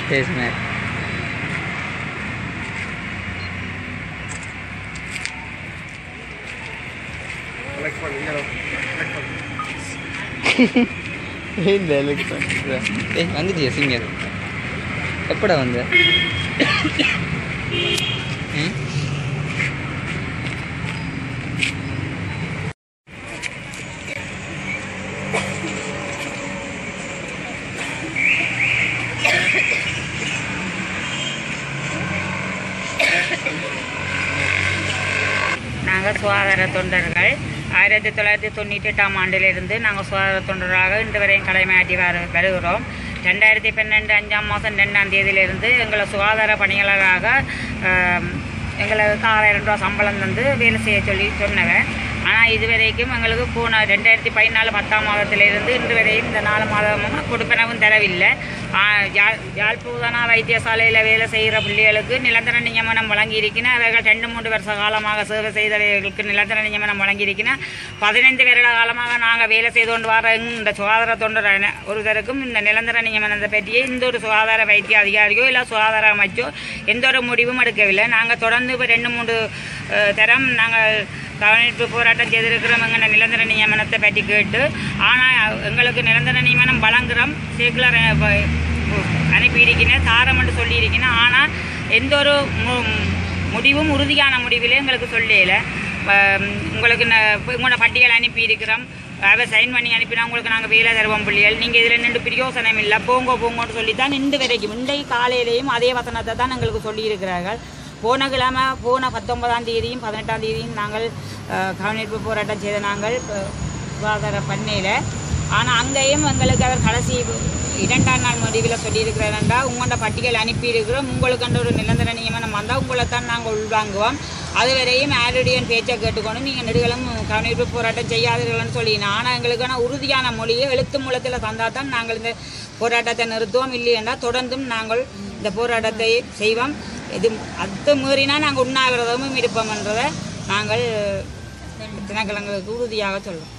பேசுனேன். வந்துட்டியா சிங்கர்? எப்படா வந்த? நாங்கள் சுகாதார தொண்டர்கள் 1998ஆம் ஆண்டிலிருந்து நாங்கள் சுகாதார தொண்டராக இன்று வரையும் கடமையாற்றி வருகிறோம். 2012 5ஆம் மாதம் 2ஆம் தேதியிலிருந்து எங்களை சுகாதார பணியாளராக எங்களுக்கு 6000 ரூபா சம்பளம் தந்து வேலை செய்ய சொன்னவன். ஆனால் இதுவரைக்கும் எங்களுக்கு போன 2014 10ஆம் மாதத்திலிருந்து இன்று வரையும் இந்த 4 மாதமும் கொடுப்பனவும் தரவில்லை. யாழ்ப்பாண வைத்தியசாலையில் வேலை செய்கிற பிள்ளைகளுக்கு நிரந்தர நியமனம் வழங்கியிருக்கின. அவர்கள் 2-3 வருஷ காலமாக சேவை செய்தவர்களுக்கு நிரந்தர நியமனம் வழங்கியிருக்கின. 15 வருட காலமாக நாங்கள் வேலை செய்து கொண்டு வர இந்த சுகாதார தொண்டர் ஒருவருக்கும் இந்த நிரந்தர நியமனத்தை பற்றியே எந்த ஒரு சுகாதார வைத்திய அதிகாரியோ இல்லை சுகாதார அமைச்சோ எந்த ஒரு முடிவும் எடுக்கவில்லை. நாங்கள் தொடர்ந்து இப்போ 2-3 தரம் நாங்கள் கவனிப்பு போராட்டம் செய்திருக்கிறோம் எங்கள் நிரந்தர நியமனத்தை பற்றி கேட்டு. ஆனால் எங்களுக்கு நிரந்தர நியமனம் வழங்குகிறோம் சர்க்குலர் அனுப்பியிருக்கிறேன் தாரம் என்று சொல்லியிருக்கிறேன். ஆனால் எந்த ஒரு முடிவும் உறுதியான முடிவிலே எங்களுக்கு சொல்லலை. உங்களுக்கு உங்களோட பட்டியல் அனுப்பியிருக்கிறோம், அதை சைன் பண்ணி அனுப்பினா உங்களுக்கு நாங்கள் வேலை தருவோம் பிள்ளைகள், நீங்கள் இதில் நின்று பிரயோசனம் இல்லை, போங்கன்னு சொல்லித்தான் இன்று வரைக்கும் இன்றைக்கு காலையிலேயும் அதே வசனத்தை தான் எங்களுக்கு சொல்லியிருக்கிறார்கள். போன கிழமை போன 19ஆம் தேதியும் 18ஆம் தேதியும் நாங்கள் கவனிப்பு போராட்டம் செய்த நாங்கள் சுகாதார பண்ணையில். ஆனால் அங்கேயும் எங்களுக்கு அவர் கடைசி 2ஆம் நாள் முடிவில் சொல்லியிருக்கிறேன்டா உங்களோட பட்டியல் அனுப்பியிருக்கிறோம், உங்களுக்கு ஒரு நிரந்தர நியமனம் வந்தால் உங்களை தான் நாங்கள் உள்வாங்குவோம், அதுவரையும் ஆல்ரெடியன் பேச்சை கேட்டுக்கொண்டு நீங்கள் நெடுகளும் கவனிப்பு போராட்டம் செய்யாதீர்கள்னு சொல்லினோம். ஆனால் எங்களுக்கான உறுதியான மொழியை எழுத்து மூலத்தில் தந்தால் தான் நாங்கள் இந்த போராட்டத்தை நிறுத்துவோம், இல்லையென்றா தொடர்ந்தும் நாங்கள் இந்த போராட்டத்தை செய்வோம். இது அது மீறினா நாங்கள் உண்ணாவிரதமும் இருப்போம் என்றதை நாங்கள் தினக்கிழங்களுக்கு உறுதியாக சொல்லுவோம்.